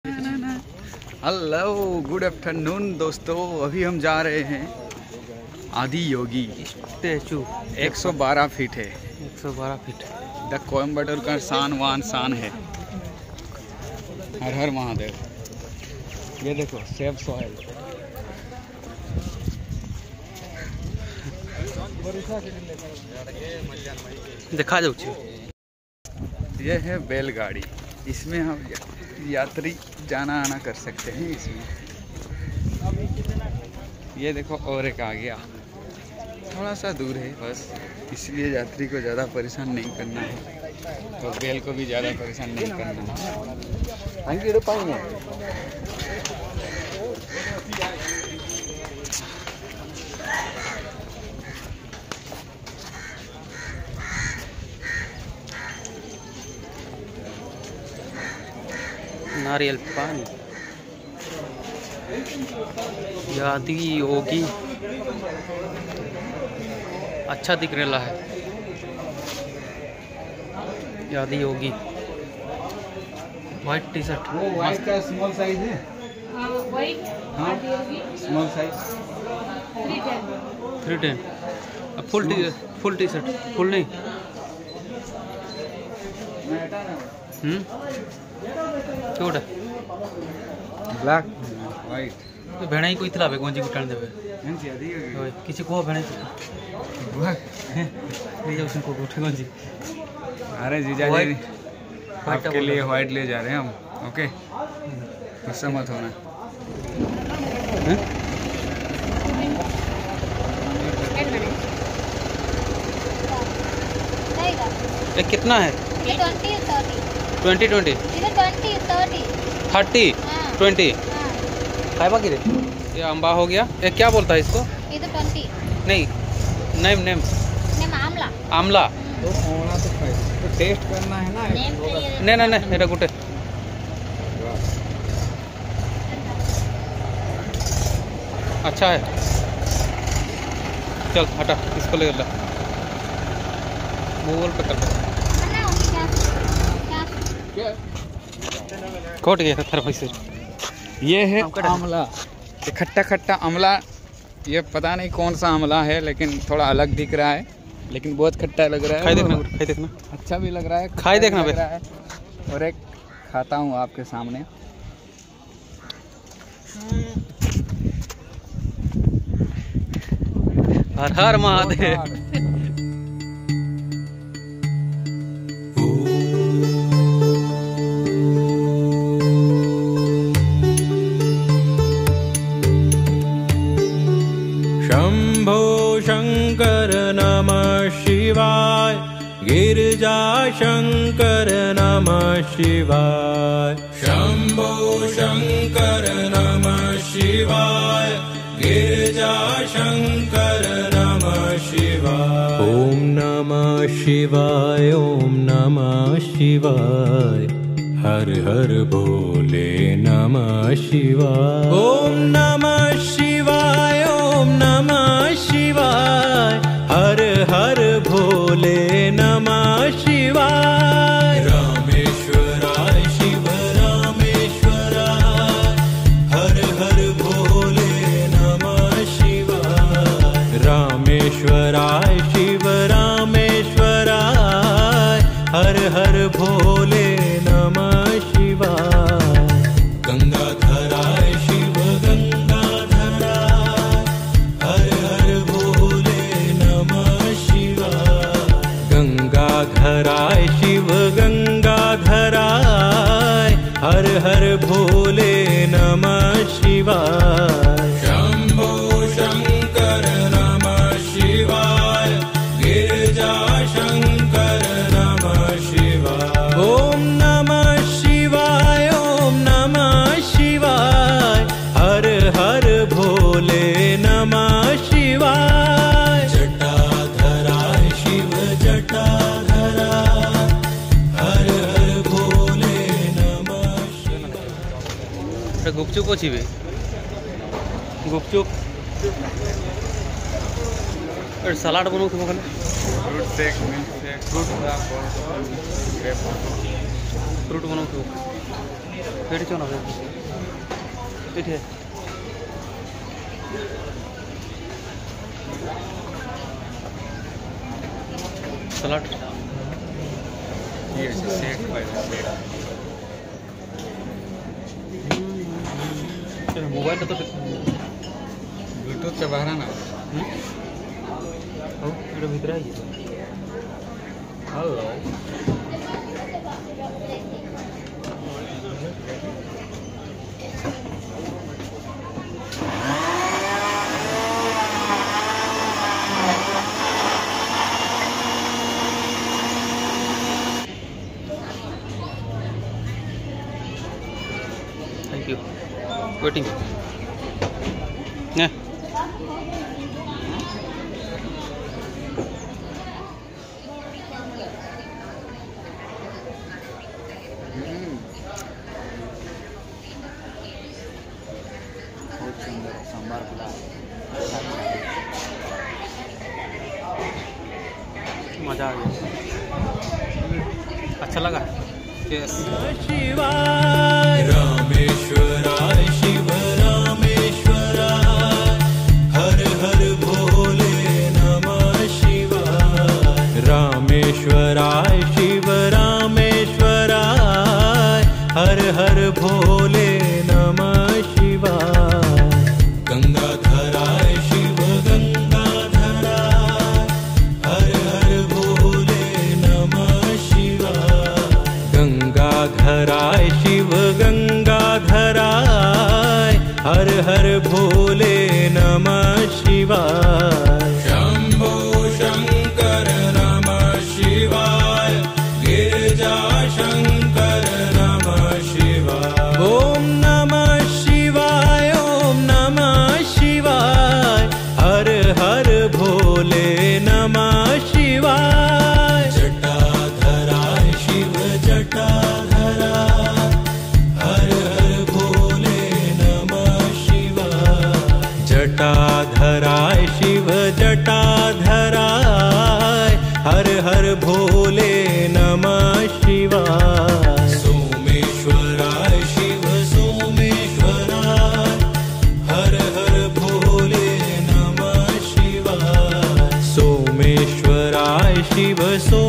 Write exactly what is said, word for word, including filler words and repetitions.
Hello good afternoon दोस्तों, अभी हम जा रहे हैं आदि योगी स्टैचू। एक सौ बारह फीट है, एक सौ बारह फीट द कोयम्बटूर का शान वान शान है। हर हर महादेव। ये देखो सेब सॉइल। देखा जाऊ। ये है बैलगाड़ी, इसमें हम यात्री जाना आना कर सकते हैं इसमें। ये देखो और एक आ गया, थोड़ा सा दूर है बस, इसलिए यात्री को ज़्यादा परेशान नहीं करना है, तो बैल को भी ज़्यादा परेशान नहीं करना है। नारियल पानी आदि योगी अच्छा दिख रहा है। Adi Yogi white T shirt, वो व्हाइट का स्मॉल साइज है। हाँ small size three ten. Full T full T shirt full नहीं। हम्म क्यों ब्लैक व्हाइट तो भेड़ा ही कोई इतला गंजी गुटान देवे किसी को भेड़ा को उठे गंजी। अरे जीजा जी आपके लिए व्हाइट ले जा रहे हैं हम। ओके गुस्सा मत होना। ये कितना है? ट्वेंटी ट्वेंटी थर्टी ट्वेंटी खाए बाकी रे। ये अम्बा हो गया। ये क्या बोलता है इसको? नहीं नेम नेम आमला आमला तो आमला तो खाए तो टेस्ट करना है ना। नहीं नहीं नहीं मेरा गुटे अच्छा है। चल हटा इसको ले ला, गूगल पे कर खोट गया था पैसे। ये है आमला, ये खट्टा खट्टा आमला। ये पता नहीं कौन सा आमला है, लेकिन थोड़ा अलग दिख रहा है, लेकिन बहुत खट्टा लग रहा है। खाई देखना खाई देखना अच्छा भी लग रहा है, खाई देखना लग रहा है। और एक खाता हूँ आपके सामने। हर हर महादेव। शंभो शंकर नमः शिवाय, गिरिजा शंकर नमः शिवाय। शंभो शंकर नमः शिवाय, गिरिजा शंकर नमः शिवाय। ओम नमः शिवाय, ओम नमः शिवाय, हर हर भोले नमः शिवाय। ओम नमः शिवाय, ओम नमः शिवाय, हर हर भोले नमः शिवाय। रामेश्वराय शिव रामेश्वराय, हर हर भोले नमः शिवाय। रामेश्वराय शिव रामेश्वराय, हर हर भोले नमः शिवाय। गंगाधराय शिव गंगाधराय, हर हर भोले नमः शिवाय। गंगाधराय शिव गंगाधराय, हर हर भोले नमः शिवाय। शंभो शंकर नमः शिवाय, गिरिजा शंकर नमः शिवाय। ओम नमः शिवाय, ओम नमः शिवाय, हर हर भोले नमः शिवाय। जटाधराय शिव जटाधराय, हर हर भोले नमः शिवाय। गुपचुप अच्छी भी गुपचुप और सलाड बनाओ तो fruit shake, milk shake, fruit fruit बनाओ तो ଏଠି ଚନା ଏଠି सलाड ये सेक बाय सेक मोबाइल तो ब्लूटूथ से बाहर ना हो एटा भीतर आई hello thank you waiting yeah. बहुत सुंदर सांबार पुलाव मज़ा आ गया अच्छा लगा यस शिवाय रामेश्वराय शिव रामेश्वराय हर हर भोले नमः शिवाय रामेश्वराय शिव रामेश्वराय हर हर भोले नमः शिवाय गंगाधराय शिव गंगाधराय हर हर भोले नमः शिवाय गंगाधराय शिव गंगाधराय हर हर भोले नमः शिवाय शंभो शंकर नमः शिवाय गिरिजा शंकर नमः शिवाय ओम नमः शिवाय ओम नमः शिवाय हर हर भोले नमः शिवाय जटाधराय शिव जटाधराय हर हर भोले नमः शिवाय जटाधराय शिव जटाधराय हर हर भोले नमः शिवाय सोमेश्वराय शिव सोमेश्वराय हर हर भोले नमः शिवाय सोमेश्वराय शिव सो